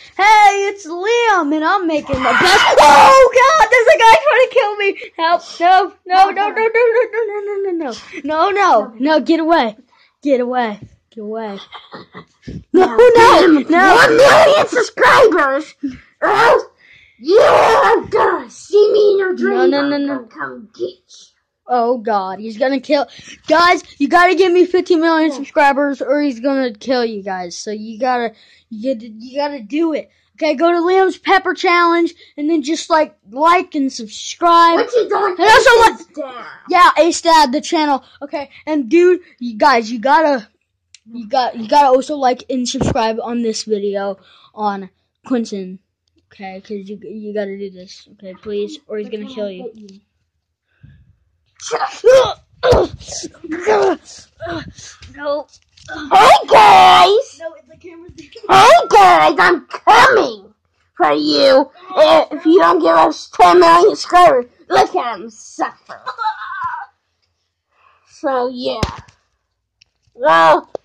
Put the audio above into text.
Hey, it's Liam, and I'm making the best. Oh God, there's a guy trying to kill me. Help! No! Get away! No! 1 million subscribers. You're gonna see me in your dream. No. I'm gonna come get you. Oh God, he's gonna kill. Guys, you gotta give me 15 million subscribers, or he's gonna kill you guys. So you gotta do it. Okay, go to Liam's Pepper Challenge, and then just like and subscribe. What you doing? And also A-Stab the channel. Okay, and dude, you gotta also like and subscribe on this video on Quentin. Okay, because you gotta do this. Okay, please, or he's gonna kill you. No. Hey guys! No, the camera's Hey guys, I'm coming for you. If you don't give us 10 million subscribers, look at him suffer. So yeah. Well,